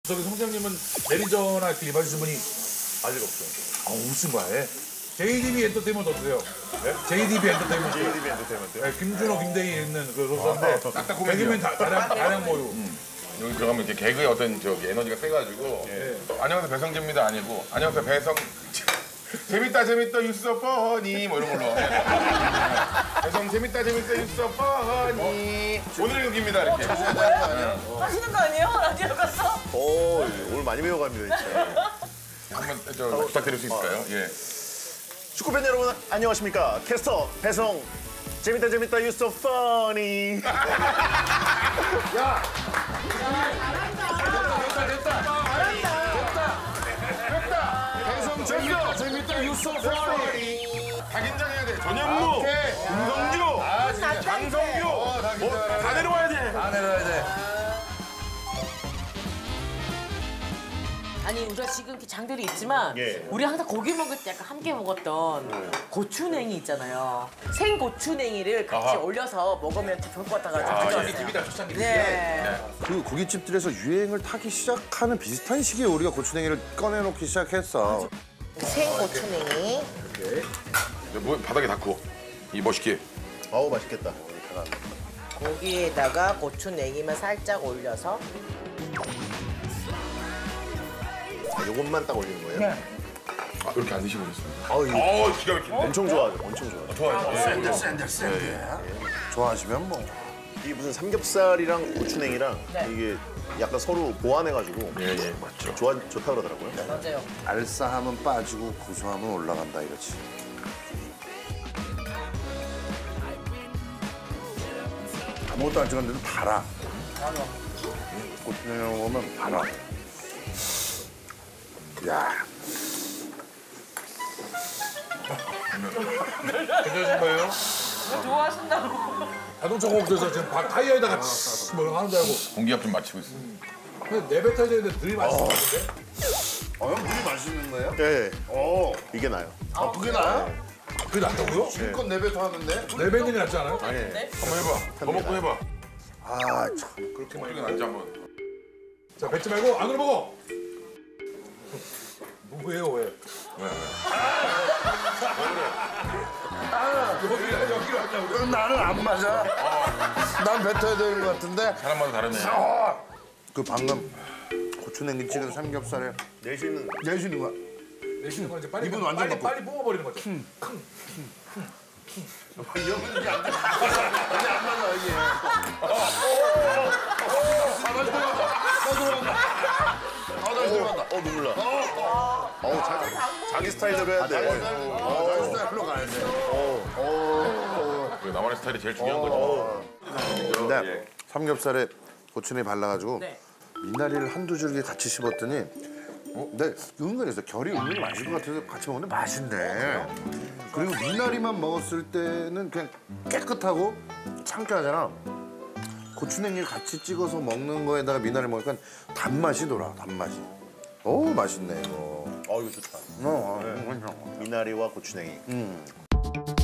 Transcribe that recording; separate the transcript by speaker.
Speaker 1: 저기 성장님은 매니저나 이렇게 일반주신 분이 아직 없어요. 아, 무슨 말해? JDB 엔터테인먼트 어떠세요? 네? JDB 엔터테인먼트.
Speaker 2: JDB 엔터테인먼트.
Speaker 1: 네, 김준호, 김대희 있는 그 로스인데 딱딱 개그맨 다량 모유.
Speaker 3: 여기 들어가면 이렇게 개그의 어떤 저기 에너지가 세가지고 안녕하세요 배성재입니다 아니고 안녕하세요 배성 재밌다 유서 뻔히 뭐 이런 걸로 배성 재밌다 유서 뻔히 오늘 여기입니다 이렇게
Speaker 4: 하시는 거 아니에요? 라디오 가서?
Speaker 2: 오, 오늘 많이 배워갑니다, 진짜.
Speaker 3: 한번 저 부탁드릴 수 있을까요? 예.
Speaker 2: 축구팬 여러분, 안녕하십니까. 캐스터 배성. 재밌다, you so funny.
Speaker 1: 야!
Speaker 3: 배성 재밌다 유서 뻔히 다 긴장해야 돼 전현무 김성주 장성규 다 내려와야 돼
Speaker 1: 다 내려야 돼.
Speaker 4: 아니 우리가 지금 이렇게 장들이 있지만
Speaker 2: 예.
Speaker 4: 우리 항상 고기 먹을 때 약간 함께 먹었던 고추냉이 있잖아요. 생고추냉이를 같이
Speaker 3: 아하.
Speaker 4: 올려서 먹으면 더 좋을 것 같아가지고.
Speaker 1: 이게 팁이다, 초창기.
Speaker 4: 네.
Speaker 5: 그 고깃집들에서 유행을 타기 시작하는 비슷한 시기에 우리가 고추냉이를 꺼내놓기 시작했어.
Speaker 4: 생고추냉이.
Speaker 3: 뭐 바닥에 닿고 이 멋있게
Speaker 2: 어우, 맛있겠다.
Speaker 4: 고기에다가 고추냉이만 살짝 올려서.
Speaker 2: 아, 요것만 딱 올리는 거예요?
Speaker 4: 네.
Speaker 3: 아 이렇게 안 드시고 있습니다
Speaker 2: 아우, 이거
Speaker 3: 기가 막힌데
Speaker 2: 엄청 좋아하죠, 엄청 좋아하죠.
Speaker 5: 샌들. 좋아하시면 뭐.
Speaker 2: 이게 무슨 삼겹살이랑 고추냉이랑
Speaker 4: 네.
Speaker 2: 이게 약간 서로 보완해가지고
Speaker 3: 예 맞죠
Speaker 2: 좋다 그러더라고요.
Speaker 4: 맞아요.
Speaker 5: 알싸함은 빠지고 고소함은 올라간다 이거지. 아무것도 안 찍었는데도 달아. 고추냉이 먹으면 달아. 야,
Speaker 1: 괜찮으신 거예요?
Speaker 4: 좋아하신다고.
Speaker 1: 자동차 공업에서 지금 타이어에다가 뭐 하는 줄 알고.
Speaker 3: 공기압 좀 맞추고 있습니다
Speaker 1: 근데 내뱉어야 되는데 늘 맛있는 것 같은데?
Speaker 5: 형 물이 맛있는 거예요?
Speaker 2: 네,
Speaker 5: 어,
Speaker 2: 이게 나요.
Speaker 5: 아 그게 나야?
Speaker 1: 그게 낫다고요?
Speaker 5: 실컷 내뱉어 하는데?
Speaker 1: 내뱉는 게 낫지 않아요?
Speaker 2: 아니,
Speaker 3: 한번 해봐 더 먹고 해봐
Speaker 5: 아 참.
Speaker 3: 그렇게 낫지 한번
Speaker 1: 자, 뱉지 말고 안으로 먹어. 왜요, 왜? 여기로 하냐고.
Speaker 5: 그럼 나는 안 맞아. 난 뱉어야 되는 것 같은데.
Speaker 3: 사람마다 다르네
Speaker 5: 그 방금 고추냉이 찍은 삼겹살에
Speaker 2: 내쉬는
Speaker 5: 내쉬는 거야.
Speaker 1: 내쉬는 건 이제 빨리
Speaker 5: 입은 완전 닫고.
Speaker 1: 빨리 뽑아버리는 거죠.
Speaker 5: 이러면 이게 안 돼. 이게 안 맞아 이게.
Speaker 2: 눈물 나. 어우, 자기 스타일대로 해야 돼.
Speaker 5: 자기 스타일로 가야 돼.
Speaker 3: 나만의 스타일이 제일 중요한 거죠
Speaker 5: 근데 삼겹살에 고추냉이 발라가지고
Speaker 4: 네.
Speaker 5: 미나리를 한두 줄기 같이 씹었더니 근데 은근해서 결이 은근히 맛있을 것 같아서 같이 먹는데 맛있네. 그리고 미나리만 먹었을 때는 그냥 깨끗하고 상쾌하잖아. 고추냉이를 같이 찍어서 먹는 거에다가 미나리 먹으니까 단맛이 돌아, 단맛이. 오, 맛있네, 이거.
Speaker 2: 이거 좋다.
Speaker 5: 괜찮아.
Speaker 2: 미나리와 고추냉이.